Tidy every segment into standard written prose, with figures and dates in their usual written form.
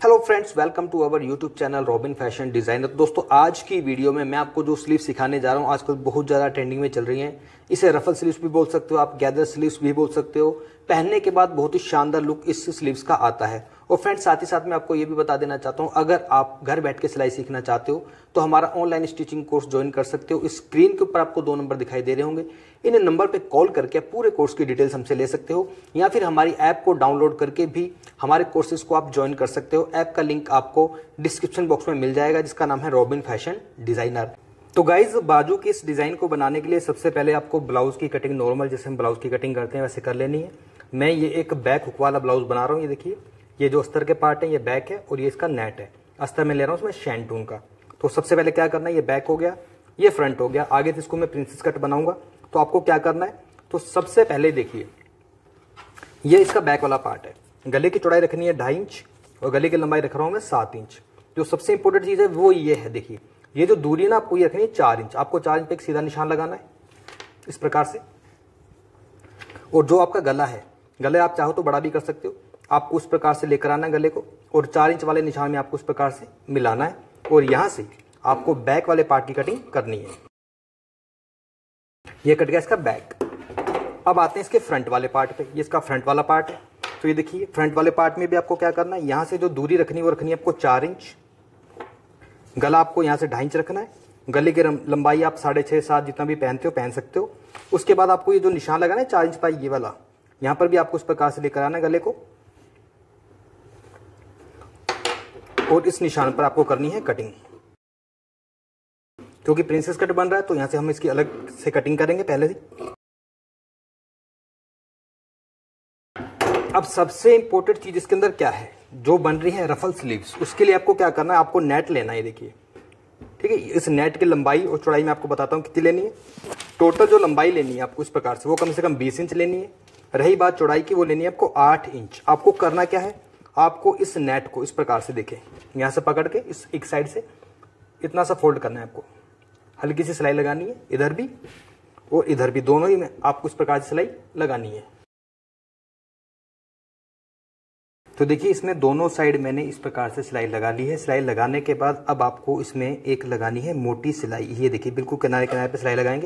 Hello friends, welcome to our YouTube channel Robin fashion designer. दोस्तों, आज की video में मैं आपको जो स्लीव सिखाने जा रहा हूँ आजकल बहुत ज़्यादा ट्रेंडिंग में चल रही हैं। इसे रफल स्लीव्स भी बोल सकते हो, आप गैदर स्लीव्स भी बोल सकते हो। पहनने के बाद बहुत ही शानदार लुक इस स्लीव्स का आता है। और फ्रेंड्स, साथ ही साथ मैं आपको ये भी बता देना चाहता हूँ, अगर आप घर बैठ के सिलाई सीखना चाहते हो तो हमारा ऑनलाइन स्टिचिंग कोर्स ज्वाइन कर सकते हो। स्क्रीन के ऊपर आपको 2 नंबर दिखाई दे रहे होंगे, इन नंबर पे कॉल करके आप पूरे कोर्स की डिटेल्स हमसे ले सकते हो, या फिर हमारी ऐप को डाउनलोड करके भी हमारे कोर्सेज को आप ज्वाइन कर सकते हो। ऐप का लिंक आपको डिस्क्रिप्शन बॉक्स में मिल जाएगा, जिसका नाम है रॉबिन फैशन डिजाइनर। तो गाइज, बाजू की इस डिजाइन को बनाने के लिए सबसे पहले आपको ब्लाउज की कटिंग नॉर्मल जैसे हम ब्लाउज की कटिंग करते हैं वैसे कर लेनी है। मैं ये एक बैक हुक वाला ब्लाउज बना रहा हूँ। ये देखिए, ये जो अस्तर के पार्ट है ये बैक है और ये इसका नेट है। अस्तर में ले रहा हूँ उसमें शैंटून का। तो सबसे पहले क्या करना है, ये बैक हो गया, ये फ्रंट हो गया। आगे से इसको मैं प्रिंसेस कट बनाऊंगा। तो आपको क्या करना है, तो सबसे पहले देखिए, ये इसका बैक वाला पार्ट है। गले की चौड़ाई रखनी है 2.5 इंच और गले की लंबाई रख रहा हूं मैं 7 इंच। जो सबसे इंपॉर्टेंट चीज है वो ये है, देखिए ये जो दूरी है ना, आपको ये रखनी है 4 इंच। आपको 4 इंच पे एक सीधा निशान लगाना है इस प्रकार से। और जो आपका गला है, गले आप चाहो तो बड़ा भी कर सकते हो, आपको उस प्रकार से लेकर आना है गले को, और 4 इंच वाले निशान में आपको उस प्रकार से मिलाना है। और यहां से आपको बैक वाले पार्ट की कटिंग करनी है। ये कट गया इसका बैक। अब आते हैं इसके फ्रंट वाले पार्ट पे। ये इसका फ्रंट वाला पार्ट है। तो ये देखिए, फ्रंट वाले पार्ट में भी आपको क्या करना है, यहां से जो दूरी रखनी है वो रखनी है आपको 4 इंच। गला आपको यहां से 2.5 इंच रखना है। गले की लंबाई आप 6.5 7 जितना भी पहनते हो पहन सकते हो। उसके बाद आपको ये जो निशान लगाना है 4 इंच पाई ये वाला, यहां पर भी आपको इस प्रकार से लेकर आना है गले को, और इस निशान पर आपको करनी है कटिंग। क्योंकि प्रिंसेस कट बन रहा है तो यहां से हम इसकी अलग से कटिंग करेंगे पहले ही। अब सबसे इंपॉर्टेंट चीज इसके अंदर क्या है, जो बन रही है रफल स्लीव्स, उसके लिए आपको क्या करना है, आपको नेट लेना है। देखिए, ठीक है, इस नेट की लंबाई और चौड़ाई मैं आपको बताता हूं कितनी लेनी है। टोटल जो लंबाई लेनी है आपको इस प्रकार से, वो कम से कम 20 इंच लेनी है। रही बात चौड़ाई की, वो लेनी है आपको 8 इंच। आपको करना क्या है, आपको इस नेट को इस प्रकार से, देखें, यहां से पकड़ के इस एक साइड से इतना सा फोल्ड करना है आपको। हल्की सी सिलाई लगानी है इधर भी और इधर भी, दोनों ही में आपको इस प्रकार से सिलाई लगानी है। तो देखिए, इसमें दोनों साइड मैंने इस प्रकार से सिलाई लगा ली है। सिलाई लगाने के बाद अब आपको इसमें एक लगानी है मोटी सिलाई। ये देखिए, बिल्कुल किनारे किनारे पे सिलाई लगाएंगे।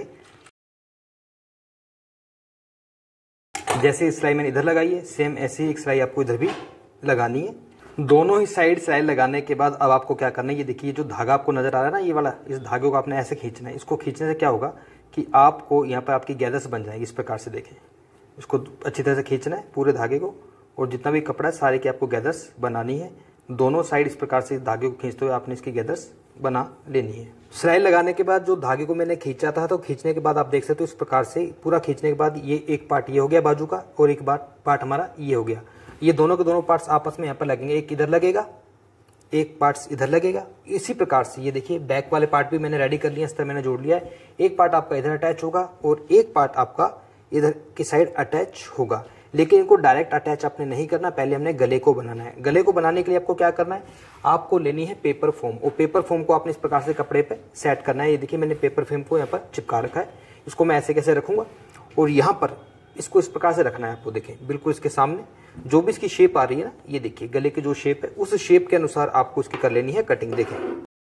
जैसे सिलाई मैंने इधर लगाई है, सेम ऐसे ही एक सिलाई आपको इधर भी लगानी है। दोनों ही साइड सिलाई लगाने के बाद अब आपको क्या करना है, ये देखिए, जो धागा आपको नजर आ रहा है ना, ये वाला, इस धागे को आपने ऐसे खींचना है। इसको खींचने से क्या होगा कि आपको यहाँ पर आपकी गैदर्स बन जाएगी। इस प्रकार से देखें, इसको अच्छी तरह से खींचना है पूरे धागे को, और जितना भी कपड़ा है सारे की आपको गैदर्स बनानी है। दोनों साइड इस प्रकार से धागे को खींचते हुए आपने इसकी गैदर्स बना लेनी है। सिलाई लगाने के बाद जो धागे को मैंने खींचा था, तो खींचने के बाद आप देख सकते हो इस प्रकार से पूरा खींचने के बाद ये एक पार्ट ये हो गया बाजू का, और एक पार्ट हमारा ये हो गया। ये दोनों के दोनों पार्ट्स आपस में यहाँ पर लगेंगे, एक इधर लगेगा, एक पार्ट्स इधर लगेगा। इसी प्रकार से ये देखिए, बैक वाले पार्ट भी मैंने रेडी कर लिया, इस तरह मैंने जोड़ लिया है। एक पार्ट आपका इधर अटैच होगा और एक पार्ट आपका इधर की साइड अटैच होगा। लेकिन इनको डायरेक्ट अटैच आपने नहीं करना, पहले हमने गले को बनाना है। गले को बनाने के लिए आपको क्या करना है, आपको लेनी है पेपर फोम, और पेपर फोम को आपने इस प्रकार से कपड़े पे सेट करना है। ये देखिए, मैंने पेपर फोम को यहाँ पर चिपका रखा है। इसको मैं ऐसे कैसे रखूंगा, और यहाँ पर इसको इस प्रकार से रखना है आपको। देखें, बिल्कुल इसके सामने जो भी इसकी शेप आ रही है ना, ये देखिए गले की जो शेप है, उस शेप के अनुसार आपको इसकी कर लेनी है कटिंग। देखें,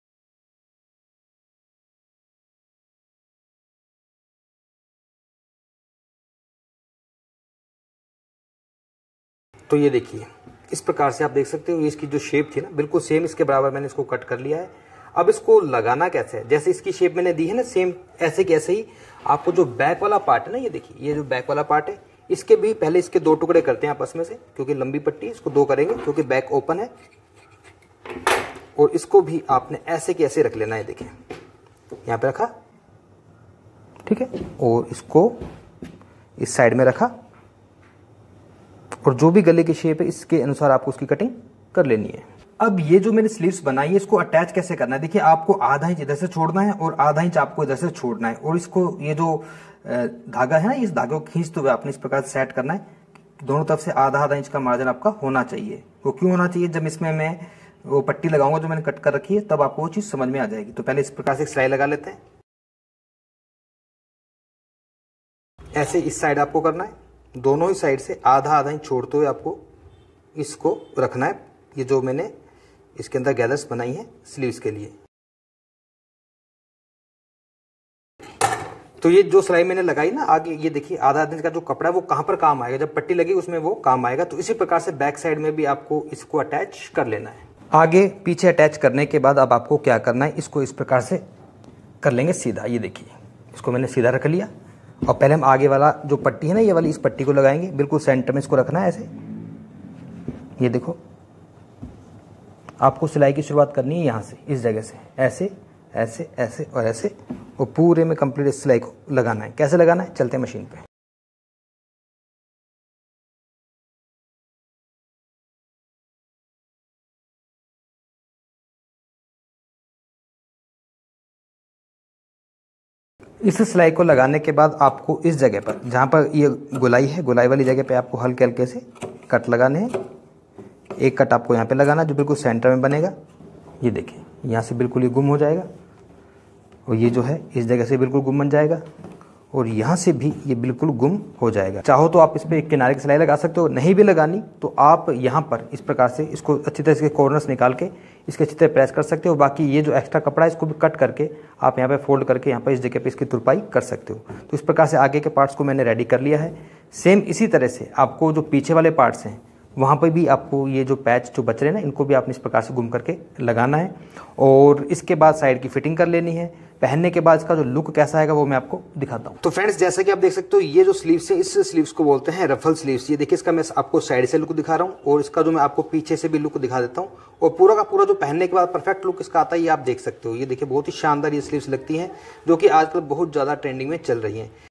तो ये देखिए, इस प्रकार से आप देख सकते हो, इसकी जो शेप थी ना, बिल्कुल सेम इसके बराबर मैंने इसको कट कर लिया है। अब इसको लगाना कैसे है, जैसे इसकी शेप मैंने दी है ना, सेम ऐसे कैसे ही आपको जो बैक वाला पार्ट है ना, ये देखिए, ये जो बैक वाला पार्ट है, इसके भी पहले इसके 2 टुकड़े करते हैं आपस में से, क्योंकि लंबी पट्टी, इसको 2 करेंगे क्योंकि बैक ओपन है। और इसको भी आपने ऐसे के ऐसे रख लेना है। देखें, यहाँ पे रखा, ठीक है, और इसको इस साइड में रखा, और जो भी गले की शेप है इसके अनुसार आपको उसकी कटिंग कर लेनी है। अब ये जो मैंने स्लीव्स बनाई है, इसको अटैच कैसे करना है, देखिए, आपको आधा इंच इधर से छोड़ना है और आधा इंच आपको इधर से छोड़ना है। और इसको, ये जो धागा है ना, इस धागे को खींचते हुए आपने इस प्रकार से सेट करना है। दोनों तरफ से आधा आधा इंच का मार्जिन आपका होना चाहिए। वो क्यों होना चाहिए, जब इसमें मैं वो पट्टी लगाऊंगा जो मैंने कट कर रखी है, तब आपको वो चीज समझ में आ जाएगी। तो पहले इस प्रकार से सिलाई लगा लेते हैं। ऐसे इस साइड आपको करना है, दोनों ही साइड से आधा आधा इंच छोड़ते हुए आपको इसको रखना है। ये जो मैंने इसके अंदर गैदर्स बनाई है स्लीव्स के लिए। तो ये जो सिलाई मैंने लगाई ना आगे, ये देखिए आधा इंच का जो कपड़ा है वो कहाँ पर काम आएगा, जब पट्टी लगी उसमें वो काम आएगा। तो इसी प्रकार से बैक साइड में भी आपको इसको अटैच कर लेना है। आगे पीछे अटैच करने के बाद अब आपको क्या करना है, इसको इस प्रकार से कर लेंगे सीधा। ये देखिए इसको मैंने सीधा रख लिया और पहले हम आगे वाला जो पट्टी है ना, ये वाली, इस पट्टी को लगाएंगे। बिल्कुल सेंटर में इसको रखना है ऐसे। ये देखो आपको सिलाई की शुरुआत करनी है यहाँ से, इस जगह से, ऐसे ऐसे ऐसे और ऐसे, और पूरे में कंप्लीट इस सिलाई को लगाना है। कैसे लगाना है, चलते हैं मशीन पे। इस सिलाई को लगाने के बाद आपको इस जगह पर, जहाँ पर ये गोलाई है, गोलाई वाली जगह पे आपको हल्के हल्के से कट लगाने हैं। एक कट आपको यहाँ पे लगाना जो बिल्कुल सेंटर में बनेगा। ये देखिए यहाँ से बिल्कुल ये गुम हो जाएगा, और ये जो है इस जगह से बिल्कुल गुम बन जाएगा, और यहाँ से भी ये बिल्कुल गुम हो जाएगा। चाहो तो आप इस पर एक किनारे की सिलाई लगा सकते हो, नहीं भी लगानी तो आप यहाँ पर इस प्रकार से इसको अच्छी तरह से कॉर्नर्स निकाल के इसके अच्छी तरह प्रेस कर सकते हो। बाकी ये जो एक्स्ट्रा कपड़ा है इसको भी कट करके आप यहाँ पे फोल्ड करके यहाँ पर इस जगह पे इसकी तुरपाई कर सकते हो। तो इस प्रकार से आगे के पार्ट्स को मैंने रेडी कर लिया है। सेम इसी तरह से आपको जो पीछे वाले पार्ट्स हैं वहाँ पर भी आपको ये जो पैच जो बच रहे हैं ना, इनको भी आपने इस प्रकार से गुम करके लगाना है, और इसके बाद साइड की फिटिंग कर लेनी है। पहनने के बाद इसका जो लुक कैसा आएगा वो मैं आपको दिखाता हूँ। तो फ्रेंड्स जैसा कि आप देख सकते हो, ये जो स्लीव्स है इस स्लीव्स को बोलते हैं रफल स्लीव्स। ये देखिए इसका मैं आपको साइड से लुक दिखा रहा हूँ, और इसका जो मैं आपको पीछे से भी लुक दिखा देता हूँ, और पूरा का पूरा जो पहनने के बाद परफेक्ट लुक इसका आता है, ये आप देख सकते हो। ये देखिए बहुत ही शानदार ये स्लीव्स लगती हैं, जो कि आजकल बहुत ज़्यादा ट्रेंडिंग में चल रही हैं।